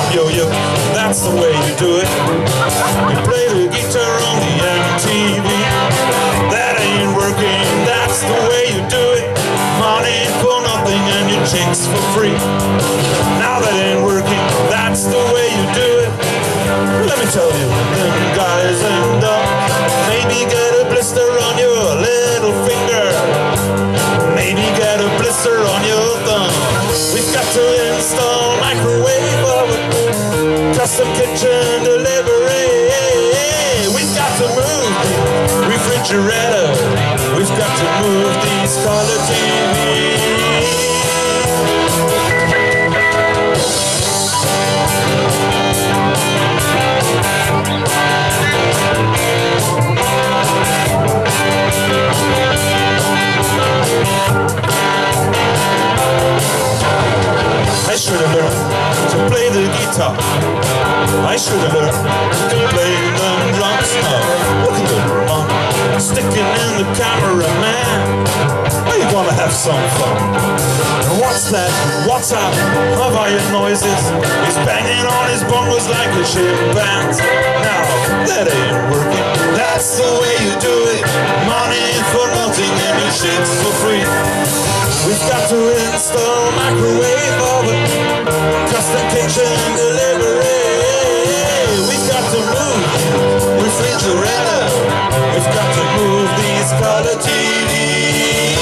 yo-yo, that's the way you do it. You play the guitar on the MTV, that ain't working, that's the way you do it. Money for nothing and your chicks for free. Now that ain't working, that's the way you do it. Let me tell you, them guys end up maybe get a blister on your little finger, maybe get a blister on your thumb. We've got to install microwave oven, custom kitchen delivery. We've got to move the refrigerator, we've got to move these color TVs. I should have learned to play the guitar, I should have learned to play the drums. Oh, look at the mom sticking in the camera, man. I wanna have some fun. And what's that? What's up? Of iron noises? He's banging on his bongos like a chimpanzee. Now that ain't working, that's the way you do it. Money for nothing and your shit's for free. We've got to install microwave oven, custom kitchen delivery. We've got to move refrigerator, we've got to move these color TVs.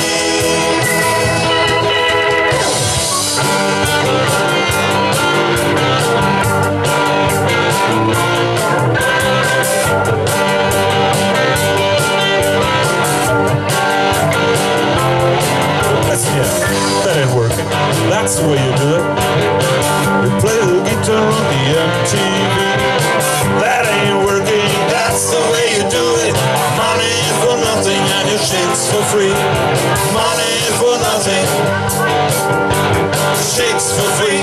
That ain't working, that's the way you do it. We play the guitar on the MTV, that ain't working, that's the way you do it. Money for nothing and your shit's for free. Money for nothing, shit's for free.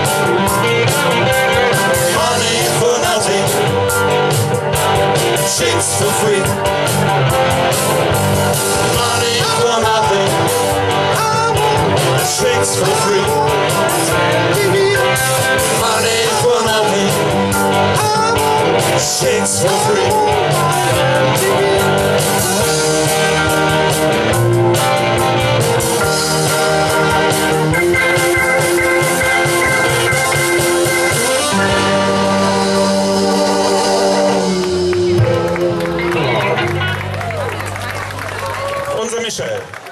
Money for nothing, shit's for free. Money for nothing, shakes for free. Money for nothing, shakes for free. Unser Michael.